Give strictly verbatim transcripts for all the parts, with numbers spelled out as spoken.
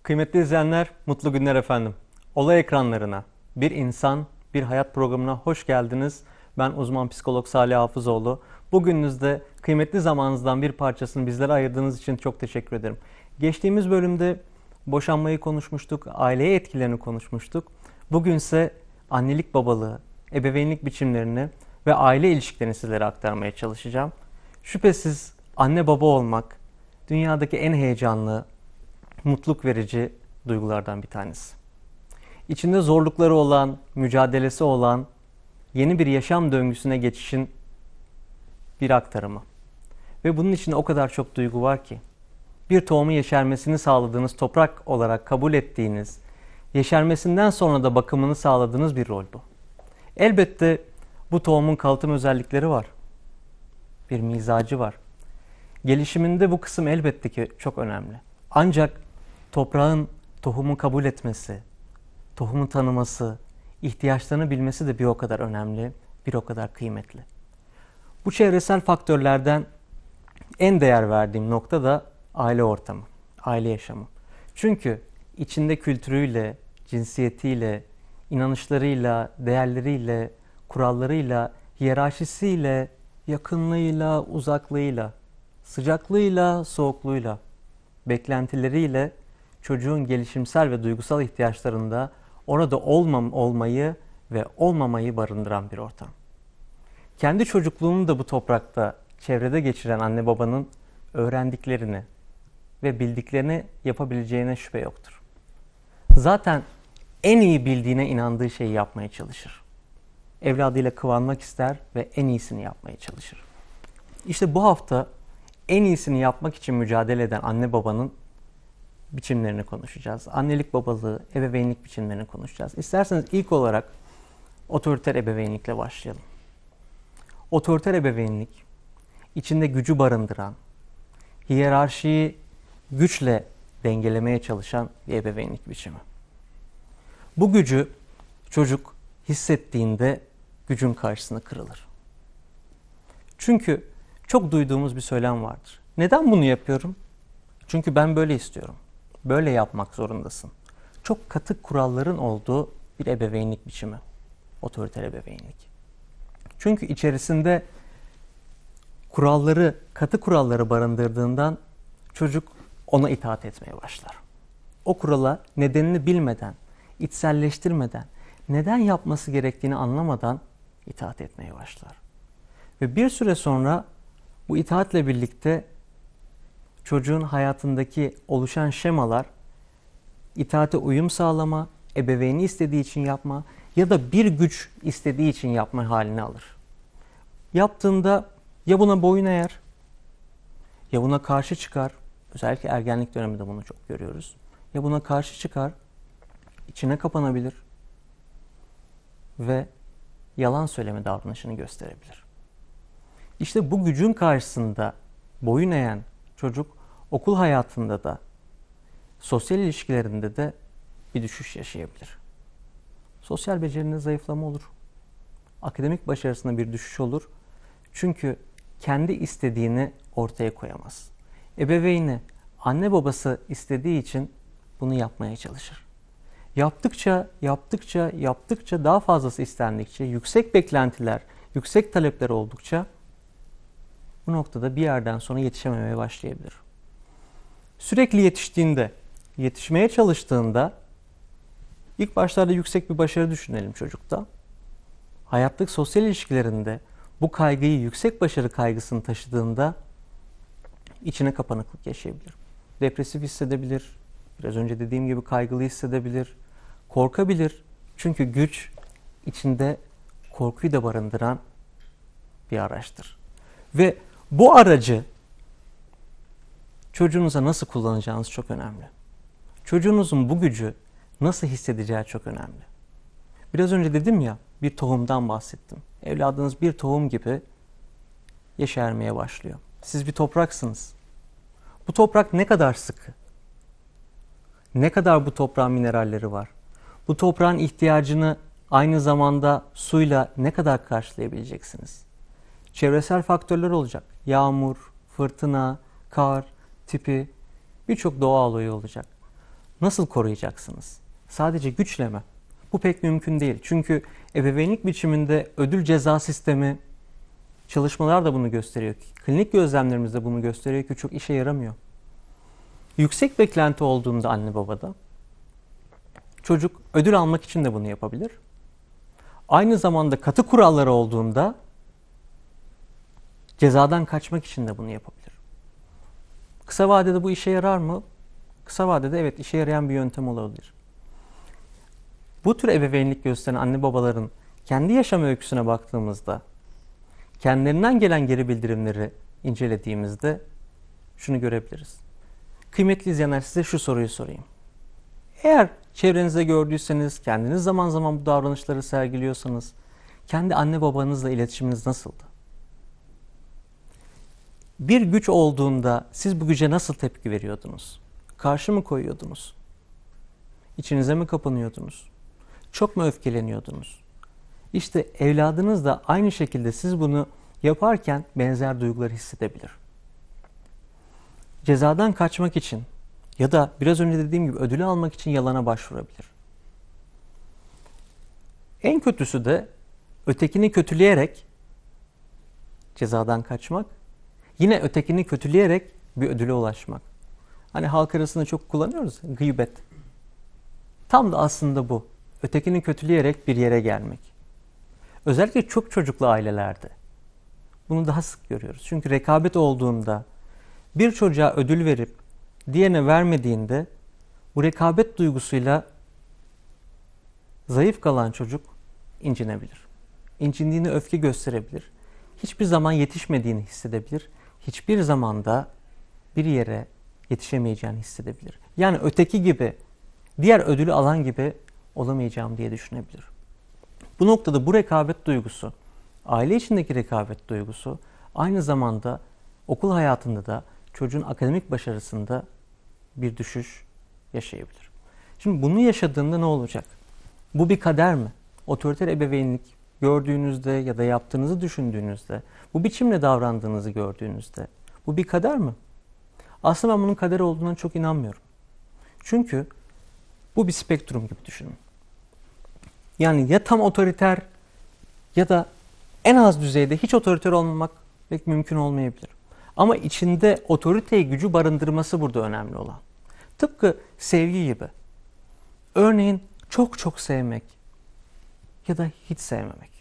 Kıymetli izleyenler, mutlu günler efendim. Olay ekranlarına, bir insan, bir hayat programına hoş geldiniz. Ben uzman psikolog Salih Hafızoğlu. Bugününüzde kıymetli zamanınızdan bir parçasını bizlere ayırdığınız için çok teşekkür ederim. Geçtiğimiz bölümde boşanmayı konuşmuştuk, aileye etkilerini konuşmuştuk. Bugünse annelik babalığı, ebeveynlik biçimlerini ve aile ilişkilerini sizlere aktarmaya çalışacağım. Şüphesiz anne baba olmak dünyadaki en heyecanlı, mutluluk verici duygulardan bir tanesi. İçinde zorlukları olan, mücadelesi olan yeni bir yaşam döngüsüne geçişin bir aktarımı. Ve bunun içinde o kadar çok duygu var ki, bir tohumun yeşermesini sağladığınız, toprak olarak kabul ettiğiniz, yeşermesinden sonra da bakımını sağladığınız bir rol bu. Elbette bu tohumun kalıtım özellikleri var. Bir mizacı var. Gelişiminde bu kısım elbette ki çok önemli. Ancak toprağın tohumu kabul etmesi, tohumu tanıması, ihtiyaçlarını bilmesi de bir o kadar önemli, bir o kadar kıymetli. Bu çevresel faktörlerden en değer verdiğim nokta da aile ortamı, aile yaşamı. Çünkü içinde kültürüyle, cinsiyetiyle, inanışlarıyla, değerleriyle, kurallarıyla, hiyerarşisiyle, yakınlığıyla, uzaklığıyla, sıcaklığıyla, soğukluğuyla, beklentileriyle çocuğun gelişimsel ve duygusal ihtiyaçlarında orada olmam olmayı ve olmamayı barındıran bir ortam. Kendi çocukluğunu da bu toprakta, çevrede geçiren anne babanın öğrendiklerini ve bildiklerini yapabileceğine şüphe yoktur. Zaten en iyi bildiğine inandığı şeyi yapmaya çalışır. Evladıyla kıvanmak ister ve en iyisini yapmaya çalışır. İşte bu hafta en iyisini yapmak için mücadele eden anne babanın biçimlerini konuşacağız. Annelik babalığı, ebeveynlik biçimlerini konuşacağız. İsterseniz ilk olarak otoriter ebeveynlikle başlayalım. Otoriter ebeveynlik, içinde gücü barındıran, hiyerarşiyi güçle dengelemeye çalışan bir ebeveynlik biçimi. Bu gücü çocuk hissettiğinde gücün karşısında kırılır. Çünkü çok duyduğumuz bir söylem vardır. Neden bunu yapıyorum? Çünkü ben böyle istiyorum. Böyle yapmak zorundasın. Çok katı kuralların olduğu bir ebeveynlik biçimi. Otoriter ebeveynlik. Çünkü içerisinde kuralları, katı kuralları barındırdığından çocuk ona itaat etmeye başlar. O kurala nedenini bilmeden, içselleştirmeden, neden yapması gerektiğini anlamadan itaat etmeye başlar. Ve bir süre sonra bu itaatle birlikte çocuğun hayatındaki oluşan şemalar itaate uyum sağlama, ebeveyni istediği için yapma ya da bir güç istediği için yapma halini alır. Yaptığında ya buna boyun eğer, ya buna karşı çıkar, özellikle ergenlik döneminde bunu çok görüyoruz, ya buna karşı çıkar, içine kapanabilir ve yalan söyleme davranışını gösterebilir. İşte bu gücün karşısında boyun eğen çocuk okul hayatında da, sosyal ilişkilerinde de bir düşüş yaşayabilir. Sosyal becerinde zayıflama olur. Akademik başarısında bir düşüş olur. Çünkü kendi istediğini ortaya koyamaz. Ebeveyni, anne babası istediği için bunu yapmaya çalışır. Yaptıkça, yaptıkça, yaptıkça daha fazlası istendikçe, yüksek beklentiler, yüksek talepler oldukça bu noktada bir yerden sonra yetişememeye başlayabilir. Sürekli yetiştiğinde, yetişmeye çalıştığında ilk başlarda yüksek bir başarı düşünelim çocukta. Hayattaki sosyal ilişkilerinde bu kaygıyı, yüksek başarı kaygısını taşıdığında içine kapanıklık yaşayabilir. Depresif hissedebilir, biraz önce dediğim gibi kaygılı hissedebilir, korkabilir. Çünkü güç içinde korkuyu da barındıran bir araçtır. Ve bu aracı çocuğunuza nasıl kullanacağınız çok önemli. Çocuğunuzun bu gücü nasıl hissedeceği çok önemli. Biraz önce dedim ya, bir tohumdan bahsettim. Evladınız bir tohum gibi yeşermeye başlıyor. Siz bir topraksınız. Bu toprak ne kadar sıkı? Ne kadar bu toprağın mineralleri var? Bu toprağın ihtiyacını aynı zamanda suyla ne kadar karşılayabileceksiniz? Çevresel faktörler olacak. Yağmur, fırtına, kar tipi birçok doğa olayı olacak. nasıl koruyacaksınız? Sadece güçle mi? Bu pek mümkün değil. Çünkü ebeveynlik biçiminde ödül ceza sistemi, çalışmalar da bunu gösteriyor. Klinik gözlemlerimiz de bunu gösteriyor ki çok işe yaramıyor. Yüksek beklenti olduğunda anne babada, çocuk ödül almak için de bunu yapabilir. Aynı zamanda katı kuralları olduğunda cezadan kaçmak için de bunu yapabilir. Kısa vadede bu işe yarar mı? Kısa vadede evet işe yarayan bir yöntem olabilir. Bu tür ebeveynlik gösteren anne babaların kendi yaşam öyküsüne baktığımızda, kendilerinden gelen geri bildirimleri incelediğimizde şunu görebiliriz. Kıymetli izleyenler, size şu soruyu sorayım. Eğer çevrenizde gördüyseniz, kendiniz zaman zaman bu davranışları sergiliyorsanız, kendi anne babanızla iletişiminiz nasıldı? Bir güç olduğunda siz bu güce nasıl tepki veriyordunuz? Karşı mı koyuyordunuz? İçinize mi kapanıyordunuz? Çok mu öfkeleniyordunuz? İşte evladınız da aynı şekilde siz bunu yaparken benzer duyguları hissedebilir. Cezadan kaçmak için ya da biraz önce dediğim gibi ödülü almak için yalana başvurabilir. En kötüsü de ötekini kötüleyerek cezadan kaçmak, yine ötekini kötüleyerek bir ödüle ulaşmak. Hani halk arasında çok kullanıyoruz, gıybet. Tam da aslında bu. Ötekini kötüleyerek bir yere gelmek. Özellikle çok çocuklu ailelerde bunu daha sık görüyoruz. Çünkü rekabet olduğunda bir çocuğa ödül verip diğerine vermediğinde bu rekabet duygusuyla zayıf kalan çocuk incinebilir. İncindiğini öfke gösterebilir. Hiçbir zaman yetişmediğini hissedebilir. Hiçbir zaman da bir yere yetişemeyeceğini hissedebilir. Yani öteki gibi, diğer ödülü alan gibi olamayacağım diye düşünebilir. Bu noktada bu rekabet duygusu, aile içindeki rekabet duygusu aynı zamanda okul hayatında da çocuğun akademik başarısında bir düşüş yaşayabilir. Şimdi bunu yaşadığında ne olacak? Bu bir kader mi? Otoriter ebeveynlik gördüğünüzde ya da yaptığınızı düşündüğünüzde, bu biçimle davrandığınızı gördüğünüzde bu bir kader mi? Aslında ben bunun kader olduğuna çok inanmıyorum. Çünkü bu bir spektrum gibi düşünün. Yani ya tam otoriter ya da en az düzeyde hiç otoriter olmamak pek mümkün olmayabilir. Ama içinde otoriteyi, gücü barındırması burada önemli olan. Tıpkı sevgi gibi. Örneğin çok çok sevmek ya da hiç sevmemek.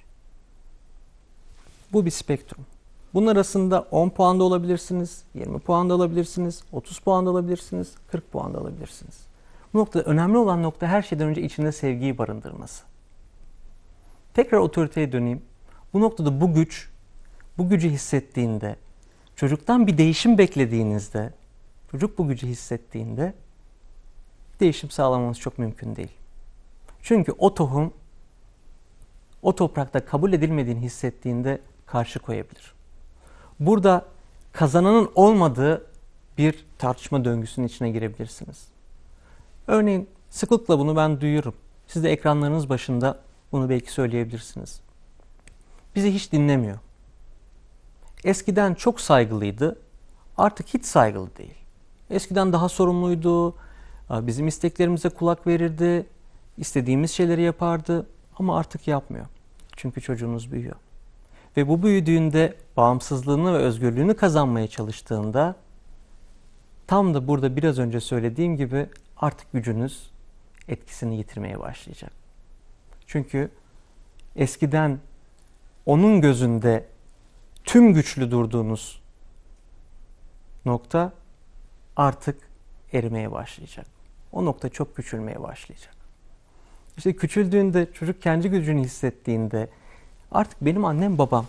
Bu bir spektrum. Bunun arasında on puan da alabilirsiniz, yirmi puan da alabilirsiniz, otuz puan da alabilirsiniz, kırk puan da alabilirsiniz. Bu noktada önemli olan nokta her şeyden önce içinde sevgiyi barındırması. Tekrar otoriteye döneyim. Bu noktada bu güç, bu gücü hissettiğinde, çocuktan bir değişim beklediğinizde, çocuk bu gücü hissettiğinde değişim sağlamanız çok mümkün değil. Çünkü o tohum o toprakta kabul edilmediğini hissettiğinde karşı koyabilir. Burada kazananın olmadığı bir tartışma döngüsünün içine girebilirsiniz. Örneğin sıklıkla bunu ben duyuyorum. Siz de ekranlarınız başında bunu belki söyleyebilirsiniz. Bizi hiç dinlemiyor. Eskiden çok saygılıydı, artık hiç saygılı değil. Eskiden daha sorumluydu, bizim isteklerimize kulak verirdi, istediğimiz şeyleri yapardı ama artık yapmıyor. Çünkü çocuğunuz büyüyor. Ve bu büyüdüğünde bağımsızlığını ve özgürlüğünü kazanmaya çalıştığında tam da burada biraz önce söylediğim gibi artık gücünüz etkisini yitirmeye başlayacak. Çünkü eskiden onun gözünde tüm güçlü durduğunuz nokta artık erimeye başlayacak. O nokta çok küçülmeye başlayacak. İşte küçüldüğünde, çocuk kendi gücünü hissettiğinde artık benim annem babam,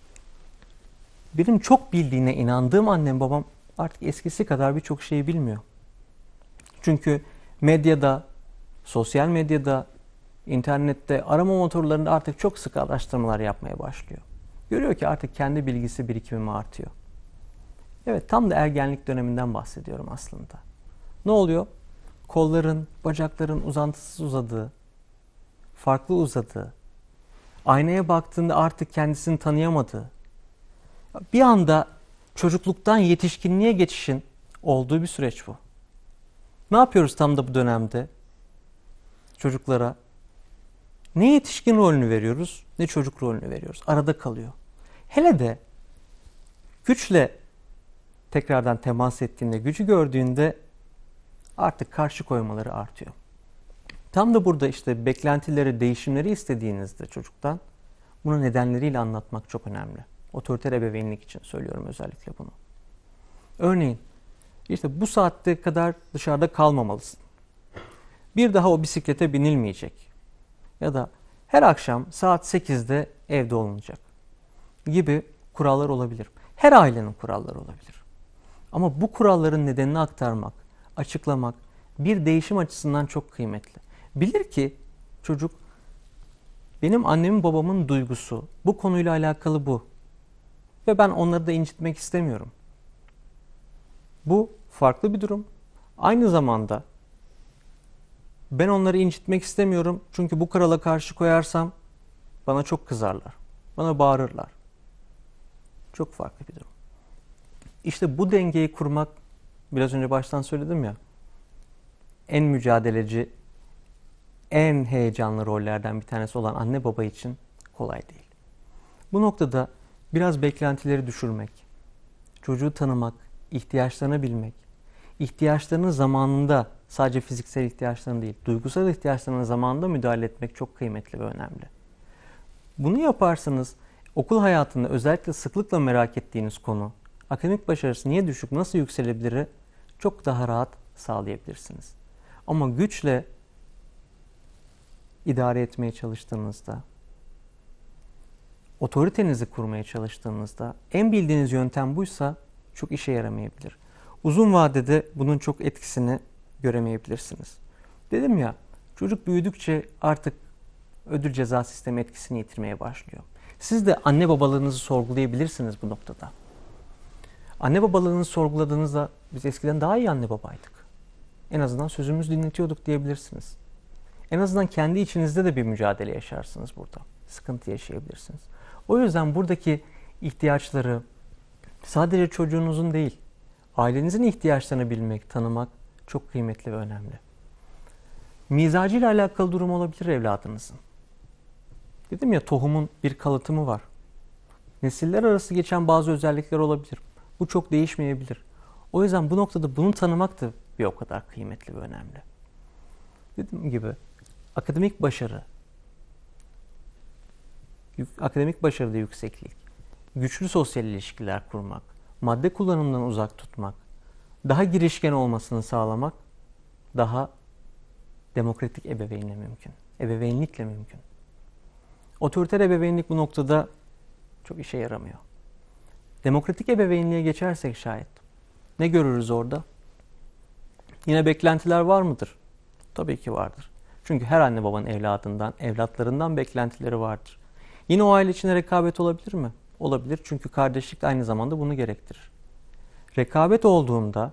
benim çok bildiğine inandığım annem babam artık eskisi kadar birçok şeyi bilmiyor. Çünkü medyada, sosyal medyada, internette, arama motorlarında artık çok sık araştırmalar yapmaya başlıyor. Görüyor ki artık kendi bilgisi birikimi artıyor. Evet, tam da ergenlik döneminden bahsediyorum aslında. Ne oluyor? Kolların, bacakların uzantısız uzadığı, farklı uzadığı, aynaya baktığında artık kendisini tanıyamadığı, bir anda çocukluktan yetişkinliğe geçişin olduğu bir süreç bu. Ne yapıyoruz tam da bu dönemde? Çocuklara ne yetişkin rolünü veriyoruz, ne çocuk rolünü veriyoruz. Arada kalıyor. Hele de güçle tekrardan temas ettiğinde, gücü gördüğünde artık karşı koymaları artıyor. Tam da burada işte beklentileri, değişimleri istediğinizde çocuktan bunu nedenleriyle anlatmak çok önemli. Otoriter ebeveynlik için söylüyorum özellikle bunu. Örneğin işte bu saatte kadar dışarıda kalmamalısın. Bir daha o bisiklete binilmeyecek. Ya da her akşam saat sekizde evde olunacak gibi kurallar olabilir. Her ailenin kuralları olabilir. Ama bu kuralların nedenini aktarmak, açıklamak bir değişim açısından çok kıymetli. Bilir ki çocuk benim annemin babamın duygusu bu konuyla alakalı bu. Ve ben onları da incitmek istemiyorum. Bu farklı bir durum. Aynı zamanda ben onları incitmek istemiyorum çünkü bu kurala karşı koyarsam bana çok kızarlar. Bana bağırırlar. Çok farklı bir durum. İşte bu dengeyi kurmak, biraz önce baştan söyledim ya, en mücadeleci, en heyecanlı rollerden bir tanesi olan anne baba için kolay değil. Bu noktada biraz beklentileri düşürmek, çocuğu tanımak, ihtiyaçlarını bilmek, ihtiyaçlarının zamanında, sadece fiziksel ihtiyaçlarını değil, duygusal ihtiyaçlarının zamanında müdahale etmek çok kıymetli ve önemli. Bunu yaparsanız okul hayatında özellikle sıklıkla merak ettiğiniz konu, akademik başarısı niye düşük, nasıl yükselebilir'i çok daha rahat sağlayabilirsiniz. Ama güçle idare etmeye çalıştığınızda, otoritenizi kurmaya çalıştığınızda en bildiğiniz yöntem buysa çok işe yaramayabilir. Uzun vadede bunun çok etkisini göremeyebilirsiniz. Dedim ya, çocuk büyüdükçe artık ödül ceza sistemi etkisini yitirmeye başlıyor. Siz de anne babalığınızı sorgulayabilirsiniz bu noktada. Anne babalığınızı sorguladığınızda biz eskiden daha iyi anne babaydık. En azından sözümüzü dinletiyorduk diyebilirsiniz. En azından kendi içinizde de bir mücadele yaşarsınız burada. Sıkıntı yaşayabilirsiniz. O yüzden buradaki ihtiyaçları sadece çocuğunuzun değil, ailenizin ihtiyaçlarını bilmek, tanımak çok kıymetli ve önemli. Mizacıyla alakalı durum olabilir evladınızın. Dedim ya, tohumun bir kalıtımı var. Nesiller arası geçen bazı özellikler olabilir. Bu çok değişmeyebilir. O yüzden bu noktada bunu tanımak da bir o kadar kıymetli ve önemli. Dediğim gibi akademik başarı, akademik başarıda yükseklik, güçlü sosyal ilişkiler kurmak, madde kullanımından uzak tutmak, daha girişken olmasını sağlamak daha demokratik ebeveynle mümkün. Ebeveynlikle mümkün. Otoriter ebeveynlik bu noktada çok işe yaramıyor. Demokratik ebeveynliğe geçersek şayet ne görürüz orada? Yine beklentiler var mıdır? Tabii ki vardır. Çünkü her anne babanın evladından, evlatlarından beklentileri vardır. Yine o aile içinde rekabet olabilir mi? Olabilir, çünkü kardeşlik de aynı zamanda bunu gerektirir. Rekabet olduğunda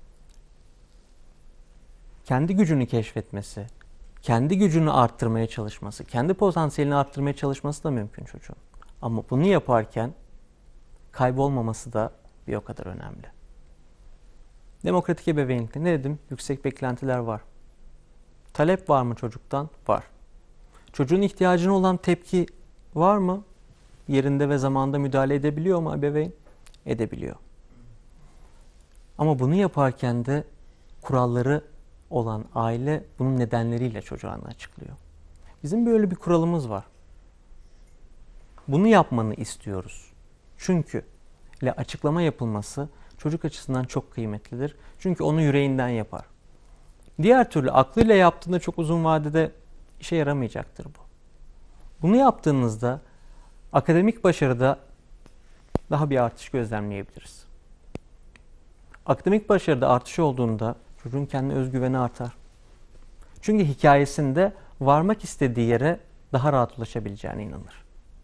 kendi gücünü keşfetmesi, kendi gücünü arttırmaya çalışması, kendi potansiyelini arttırmaya çalışması da mümkün çocuğun. Ama bunu yaparken kaybolmaması da bir o kadar önemli. Demokratik ebeveynlikte ne dedim? Yüksek beklentiler var. Talep var mı çocuktan? Var. Çocuğun ihtiyacına olan tepki var mı? Yerinde ve zamanında müdahale edebiliyor mu ebeveyn? Edebiliyor. Ama bunu yaparken de kuralları olan aile bunun nedenleriyle çocuğuna açıklıyor. Bizim böyle bir kuralımız var. Bunu yapmanı istiyoruz. Çünkü ile açıklama yapılması çocuk açısından çok kıymetlidir. Çünkü onu yüreğinden yapar. Diğer türlü aklıyla yaptığında çok uzun vadede işe yaramayacaktır bu. Bunu yaptığınızda akademik başarıda daha bir artış gözlemleyebiliriz. Akademik başarıda artış olduğunda çocuğun kendine özgüveni artar. Çünkü hikayesinde varmak istediği yere daha rahat ulaşabileceğine inanır.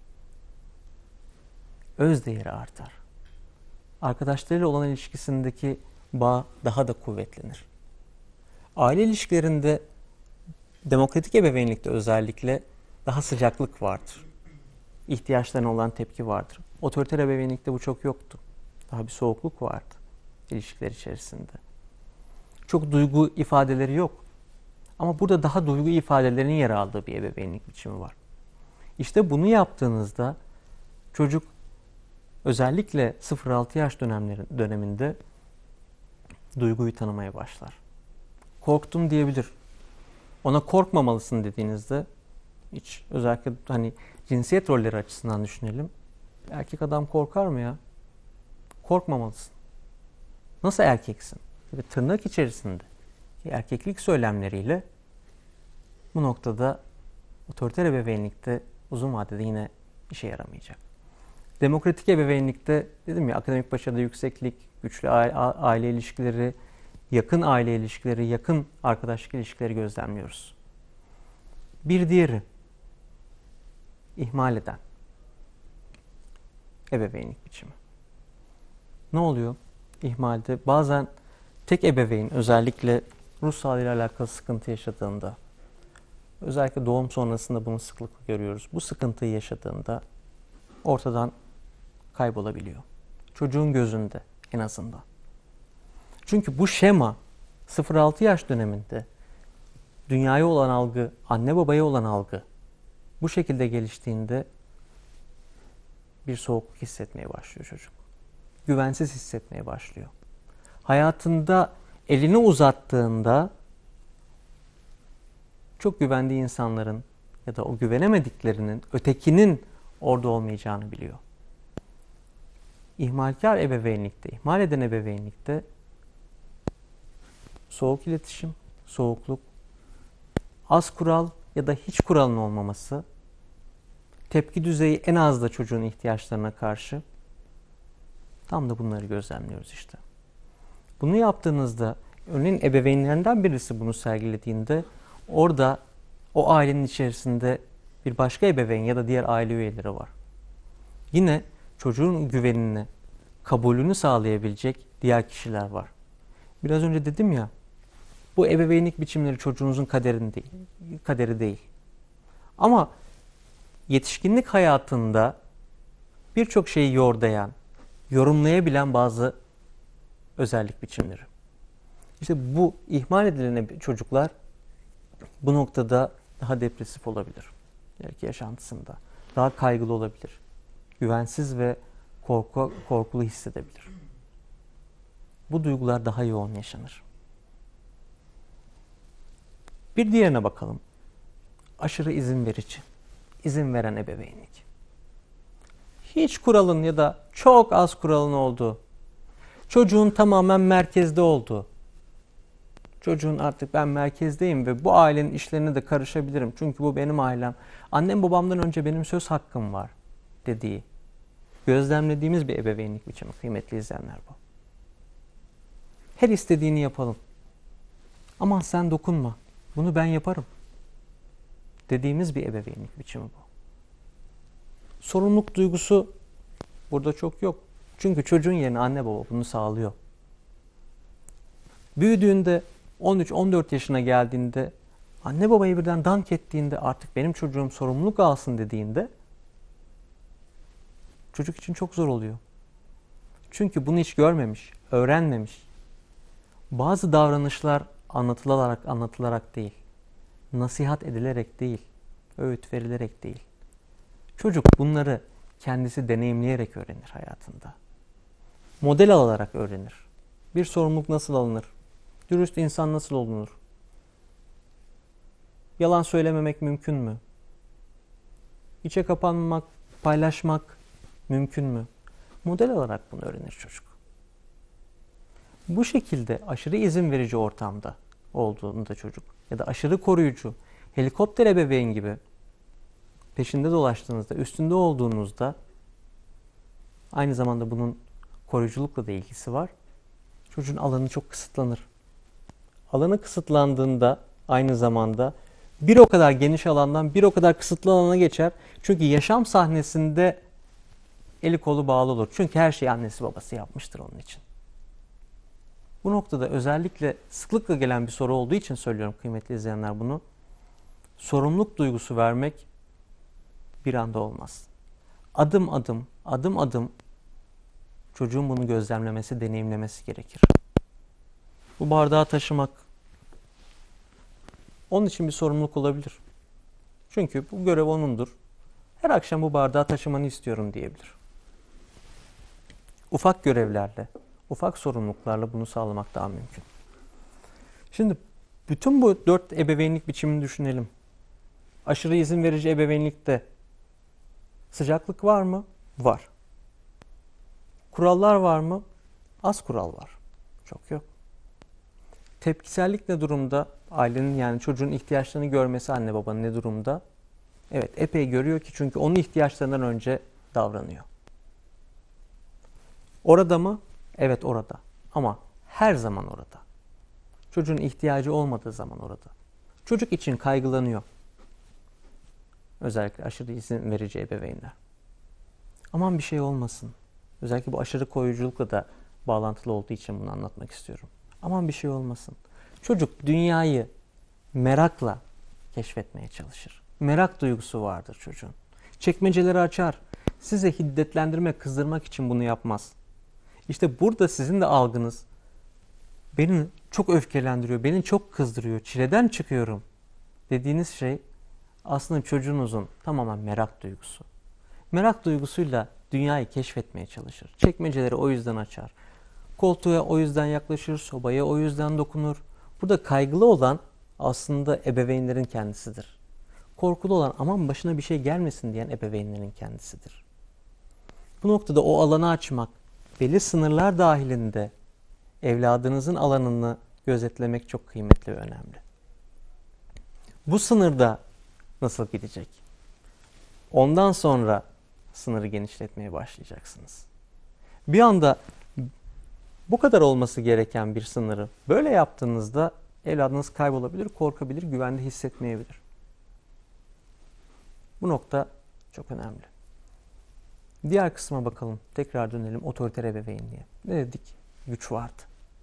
Özdeğeri artar. Arkadaşlarıyla olan ilişkisindeki bağ daha da kuvvetlenir. Aile ilişkilerinde demokratik ebeveynlikte özellikle daha sıcaklık vardır. İhtiyaçlarına olan tepki vardır. Otoriter ebeveynlikte bu çok yoktu. Daha bir soğukluk vardı ilişkiler içerisinde. Çok duygu ifadeleri yok. Ama burada daha duygu ifadelerinin yer aldığı bir ebeveynlik biçimi var. İşte bunu yaptığınızda çocuk özellikle sıfır altı yaş dönemlerin, döneminde duyguyu tanımaya başlar. Korktum diyebilir. Ona korkmamalısın dediğinizde hiç özellikle hani cinsiyet rolleri açısından düşünelim. Erkek adam korkar mı ya? Korkmamalısın. Nasıl erkeksin? Ve tırnak içerisinde erkeklik söylemleriyle bu noktada otoriter ebeveynlikte uzun vadede yine işe yaramayacak. Demokratik ebeveynlikte dedim ya akademik başarıda yükseklik, güçlü aile ilişkileri, yakın aile ilişkileri, yakın arkadaşlık ilişkileri gözlemliyoruz. Bir diğeri ihmal eden ebeveynlik biçimi. Ne oluyor? İhmalde bazen tek ebeveyn özellikle ruh sağlığıyla alakalı sıkıntı yaşadığında, özellikle doğum sonrasında bunu sıklıkla görüyoruz. Bu sıkıntıyı yaşadığında ortadan kaybolabiliyor. Çocuğun gözünde en azından. Çünkü bu şema sıfır altı yaş döneminde dünyaya olan algı, anne babaya olan algı bu şekilde geliştiğinde bir soğukluk hissetmeye başlıyor çocuk. Güvensiz hissetmeye başlıyor. Hayatında elini uzattığında çok güvendiği insanların ya da o güvenemediklerinin, ötekinin orada olmayacağını biliyor. İhmalkar ebeveynlikte, ihmal eden ebeveynlikte soğuk iletişim, soğukluk, az kural ya da hiç kuralın olmaması, tepki düzeyi en az da çocuğun ihtiyaçlarına karşı, tam da bunları gözlemliyoruz işte. Bunu yaptığınızda, örneğin ebeveynlerinden birisi bunu sergilediğinde, orada o ailenin içerisinde bir başka ebeveyn ya da diğer aile üyeleri var. Yine çocuğun güvenini, kabulünü sağlayabilecek diğer kişiler var. Biraz önce dedim ya, bu ebeveynlik biçimleri çocuğunuzun kaderini değil, kaderi değil. Ama yetişkinlik hayatında birçok şeyi yordayan, yorumlayabilen bazı özellik biçimleri. İşte bu ihmal edilen çocuklar bu noktada daha depresif olabilir. Belki yaşantısında. Daha kaygılı olabilir. Güvensiz ve korku, korkulu hissedebilir. Bu duygular daha yoğun yaşanır. Bir diğerine bakalım. Aşırı izin verici. İzin veren ebeveynlik. Hiç kuralın ya da çok az kuralın olduğu, çocuğun tamamen merkezde olduğu, çocuğun artık ben merkezdeyim ve bu ailenin işlerine de karışabilirim çünkü bu benim ailem, annem babamdan önce benim söz hakkım var dediği, gözlemlediğimiz bir ebeveynlik biçimi kıymetli izleyenler bu. Her istediğini yapalım. Aman sen dokunma, bunu ben yaparım dediğimiz bir ebeveynlik biçimi bu. Sorumluluk duygusu burada çok yok. Çünkü çocuğun yerine anne baba bunu sağlıyor. Büyüdüğünde on üç on dört yaşına geldiğinde anne babayı birden dank ettiğinde artık benim çocuğum sorumluluk alsın dediğinde çocuk için çok zor oluyor. Çünkü bunu hiç görmemiş, öğrenmemiş. Bazı davranışlar anlatılarak anlatılarak değil, nasihat edilerek değil, öğüt verilerek değil. Çocuk bunları kendisi deneyimleyerek öğrenir hayatında. Model alarak öğrenir. Bir sorumluluk nasıl alınır? Dürüst insan nasıl olunur? Yalan söylememek mümkün mü? İçe kapanmak, paylaşmak mümkün mü? Model alarak bunu öğrenir çocuk. Bu şekilde aşırı izin verici ortamda olduğunda çocuk ya da aşırı koruyucu, helikopter ebeveyn gibi peşinde dolaştığınızda, üstünde olduğunuzda aynı zamanda bunun koruyuculukla da ilgisi var. Çocuğun alanı çok kısıtlanır. Alanı kısıtlandığında aynı zamanda bir o kadar geniş alandan bir o kadar kısıtlı alana geçer. Çünkü yaşam sahnesinde eli kolu bağlı olur. Çünkü her şeyi annesi babası yapmıştır onun için. Bu noktada özellikle sıklıkla gelen bir soru olduğu için söylüyorum kıymetli izleyenler bunu. Sorumluluk duygusu vermek bir anda olmaz. Adım adım, adım adım çocuğun bunu gözlemlemesi, deneyimlemesi gerekir. Bu bardağı taşımak onun için bir sorumluluk olabilir. Çünkü bu görev onundur. Her akşam bu bardağı taşımanı istiyorum diyebilir. Ufak görevlerle, ufak sorumluluklarla bunu sağlamak daha mümkün. Şimdi bütün bu dört ebeveynlik biçimini düşünelim. Aşırı izin verici ebeveynlikte sıcaklık var mı? Var. Kurallar var mı? Az kural var. Çok yok. Tepkisellik ne durumda? Ailenin yani çocuğun ihtiyaçlarını görmesi anne babanın ne durumda? Evet, epey görüyor ki çünkü onun ihtiyaçlarından önce davranıyor. Orada mı? Evet orada. Ama her zaman orada. Çocuğun ihtiyacı olmadığı zaman orada. Çocuk için kaygılanıyor. Özellikle aşırı izin verici ebeveynler. Aman bir şey olmasın. Özellikle bu aşırı koruyuculukla da bağlantılı olduğu için bunu anlatmak istiyorum. Aman bir şey olmasın. Çocuk dünyayı merakla keşfetmeye çalışır. Merak duygusu vardır çocuğun. Çekmeceleri açar. Size hiddetlendirmek, kızdırmak için bunu yapmaz. İşte burada sizin de algınız beni çok öfkelendiriyor, beni çok kızdırıyor, çileden çıkıyorum dediğiniz şey aslında çocuğunuzun tamamen merak duygusu. Merak duygusuyla dünyayı keşfetmeye çalışır. Çekmeceleri o yüzden açar. Koltuğa o yüzden yaklaşır, sobaya o yüzden dokunur. Burada kaygılı olan aslında ebeveynlerin kendisidir. Korkulu olan aman başına bir şey gelmesin diyen ebeveynlerin kendisidir. Bu noktada o alanı açmak, belli sınırlar dahilinde evladınızın alanını gözetlemek çok kıymetli ve önemli. Bu sınırda nasıl gidecek? Ondan sonra sınırı genişletmeye başlayacaksınız. Bir anda bu kadar olması gereken bir sınırı böyle yaptığınızda evladınız kaybolabilir, korkabilir, güvende hissetmeyebilir. Bu nokta çok önemli. Diğer kısma bakalım. Tekrar dönelim otoriter ebeveynliğe. Ne dedik? Güç vardı.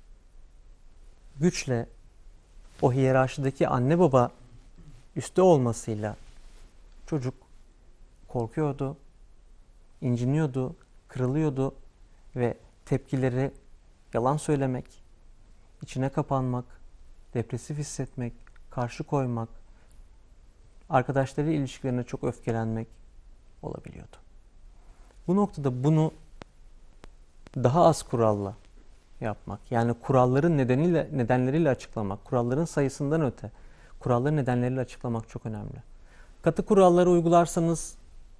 Güçle o hiyerarşideki anne baba üstte olmasıyla çocuk korkuyordu, inciniyordu, kırılıyordu ve tepkileri yalan söylemek, içine kapanmak, depresif hissetmek, karşı koymak, arkadaşları ilişkilerine çok öfkelenmek olabiliyordu. Bu noktada bunu daha az kuralla yapmak, yani kuralların nedeniyle, nedenleriyle açıklamak, kuralların sayısından öte, kuralların nedenleriyle açıklamak çok önemli. Katı kuralları uygularsanız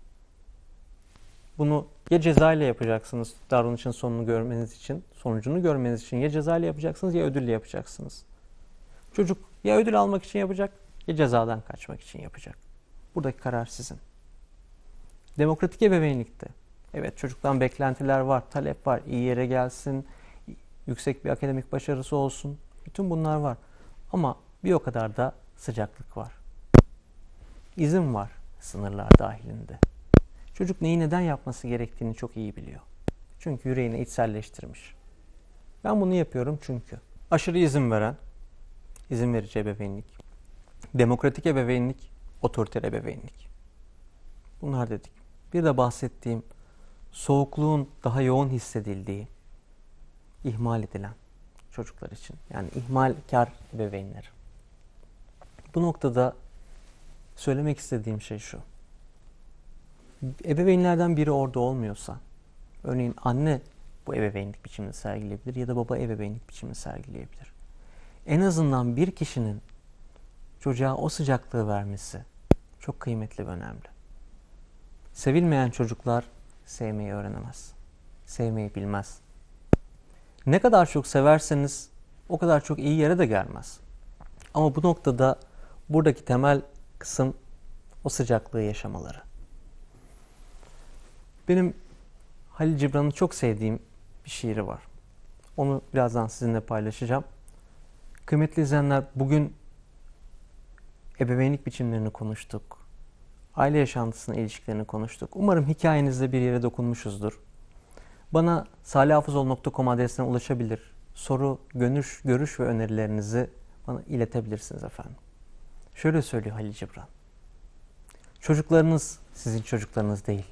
bunu ya ceza ile yapacaksınız davranışın sonunu görmeniz için, sonucunu görmeniz için ya ceza ile yapacaksınız ya ödülle yapacaksınız. Çocuk ya ödül almak için yapacak ya cezadan kaçmak için yapacak. Buradaki karar sizin. Demokratik ebeveynlikte evet çocuktan beklentiler var, talep var, iyi yere gelsin, yüksek bir akademik başarısı olsun. Bütün bunlar var. Ama bir o kadar da sıcaklık var. İzin var sınırlar dahilinde. Çocuk neyi neden yapması gerektiğini çok iyi biliyor. Çünkü yüreğine içselleştirmiş. Ben bunu yapıyorum çünkü. Aşırı izin veren, izin verici ebeveynlik, demokratik ebeveynlik, otoriter ebeveynlik. Bunlar dedik. Bir de bahsettiğim soğukluğun daha yoğun hissedildiği, ihmal edilen çocuklar için. Yani ihmalkar ebeveynler. Bu noktada söylemek istediğim şey şu. Ebeveynlerden biri orada olmuyorsa, örneğin anne bu ebeveynlik biçimini sergileyebilir ya da baba ebeveynlik biçimini sergileyebilir. En azından bir kişinin çocuğa o sıcaklığı vermesi çok kıymetli ve önemli. Sevilmeyen çocuklar sevmeyi öğrenemez. Sevmeyi bilmez. Ne kadar çok severseniz o kadar çok iyi yere de gelmez. Ama bu noktada buradaki temel kısım o sıcaklığı yaşamaları. Benim Halil Cibran'ın çok sevdiğim bir şiiri var. Onu birazdan sizinle paylaşacağım. Kıymetli izleyenler, bugün ebeveynlik biçimlerini konuştuk. Aile yaşantısına ilişkilerini konuştuk. Umarım hikayenizde bir yere dokunmuşuzdur. Bana salihafızol nokta com adresine ulaşabilir. Soru, görüş, görüş ve önerilerinizi bana iletebilirsiniz efendim. Şöyle söylüyor Halil Cibran. Çocuklarınız sizin çocuklarınız değil.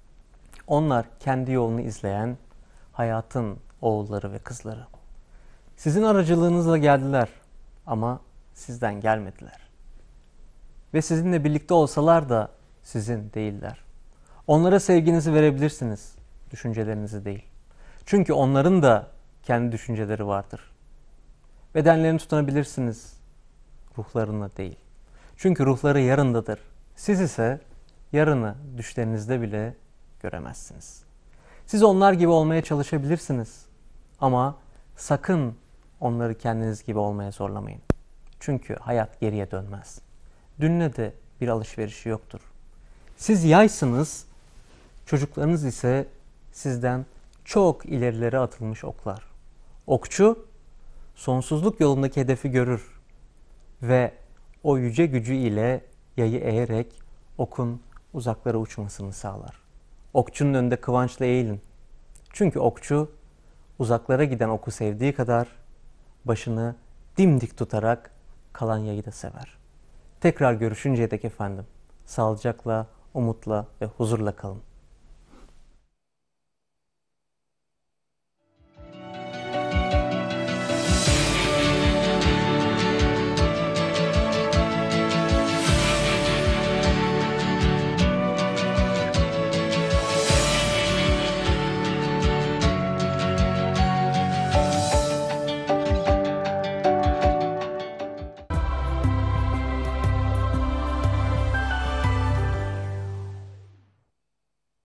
Onlar kendi yolunu izleyen hayatın oğulları ve kızları. Sizin aracılığınızla geldiler ama sizden gelmediler. Ve sizinle birlikte olsalar da sizin değiller. Onlara sevginizi verebilirsiniz, düşüncelerinizi değil. Çünkü onların da kendi düşünceleri vardır. Bedenlerini tutunabilirsiniz, ruhlarını değil. Çünkü ruhları yarındadır. Siz ise yarını düşlerinizde bile göremezsiniz. Siz onlar gibi olmaya çalışabilirsiniz. Ama sakın onları kendiniz gibi olmaya zorlamayın. Çünkü hayat geriye dönmez. Dünle de bir alışverişi yoktur. Siz yaysınız, çocuklarınız ise sizden çok ilerilere atılmış oklar. Okçu sonsuzluk yolundaki hedefi görür ve o yüce gücü ile yayı eğerek okun uzaklara uçmasını sağlar. Okçunun önünde kıvançla eğilin. Çünkü okçu uzaklara giden oku sevdiği kadar başını dimdik tutarak kalan yayı da sever. Tekrar görüşünceye dek efendim, sağlıcakla, umutla ve huzurla kalın.